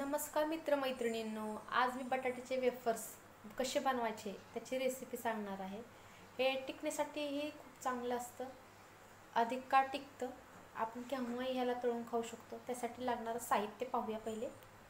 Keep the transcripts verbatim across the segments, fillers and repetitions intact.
नमस्कार मित्रमैत्रिणींनो, आज मी बटाट्याचे वेफर्स कसे बनवायचे त्याची रेसिपी सांगणार आहे। हे टिकण्यासाठीही खूप चांगलं असतं, अधिक काळ टिकतं, आपण केव्हाही ह्याला तळून खाऊ शकतो। त्यासाठी लागणारं साहित्य पाहूया। पहिले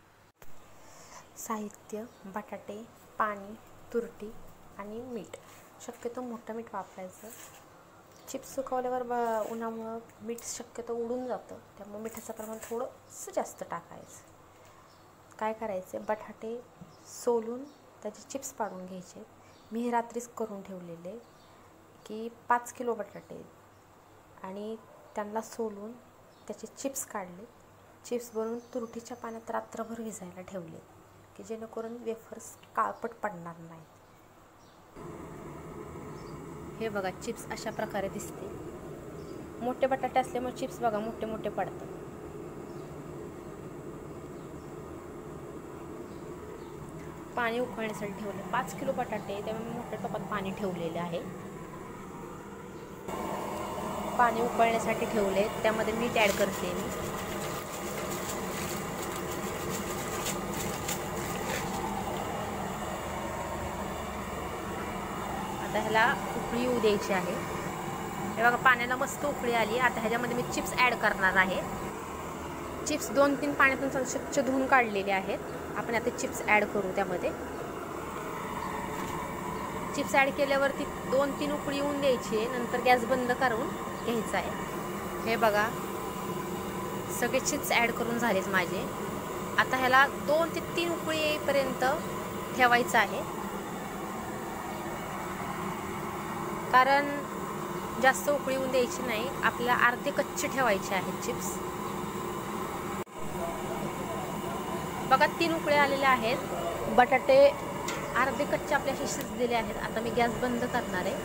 साहित्य: बटाटे, पाणी, तुरटी आणि मीठ। शक्यतो मोठं मीठ वापरायचं। चिप्स सुकवल्यावर ब उन्हामुळं मीठ शक्यतो उडून जातं, त्यामुळे मिठाचं प्रमाण थोडंसं जास्त टाकायचं। काय करायचे, बटाटे सोलून त्याचे चिप्स पाडून घ्यायचे। मी हे रात्रीच करून ठेवलेले की पाच किलो बटाटे आणि त्यांना सोलून त्याचे चिप्स काढले। चिप्स बनवून तुरटीच्या पाण्यात रात्रभर भिजायला ठेवले की जेणेकरून वेफर्स काळपट पडणार नाही। हे बघा, चिप्स अशा प्रकारे दिसते। मोठे बटाटे असल्यामुळे चिप्स बघा मोठे मोठे पडतात। पाणी उकळण्यासाठी ठेवले। पाच किलो बटाटे, त्यामुळे मी मोठ्या टोपात पाणी ठेवलेले आहे। पाणी उकळण्यासाठी ठेवले, त्यामध्ये मीठ ॲड करते मी। आता ह्याला उकळी येऊ द्यायची आहे। हे बघा, पाण्याला मस्त उकळी आली। आता ह्याच्यामध्ये मी चिप्स ॲड करणार आहे। चिप्स दोन तीन पाण्यातून स्वच्छ धुवून काढलेले आहेत। आपण आता चिप्स ॲड करू त्यामध्ये। चिप्स ॲड केल्यावरती दोन तीन उकळी येऊन द्यायची आहे, नंतर गॅस बंद करून घ्यायचा आहे। हे बघा, सगळे चिप्स ॲड करून झालेत माझे। आता ह्याला दोन ते तीन उकळी येईपर्यंत ठेवायचं आहे, कारण जास्त उकळी येऊन द्यायची नाही, आपल्याला अर्धे कच्चे ठेवायचे आहेत चिप्स। बघा, तीन उकळे आलेले आहेत। बटाटे अर्धे कच्चे आपले असे शिजलेले आहेत। आता मी गॅस बंद करणार आहे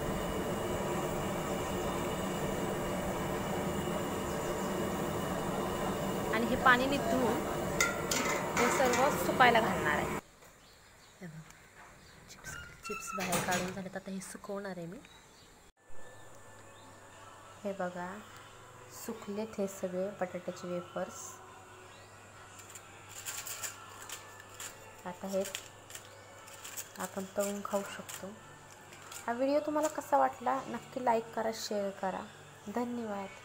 आणि हे पाणी निथळून हे सर्व सुकायला घालणार आहे। चिप्स चिप्स बाहेर काढून झालेत, आता हे सुकवणार आहे मी। हे बघा, सुकलेत हे सगळे बटाट्याचे वेफर्स। आता हे आपण तळून खाऊ शकतो। हा व्हिडिओ तुम्हाला कसा वाटला नक्की लाईक करा, शेअर करा। धन्यवाद।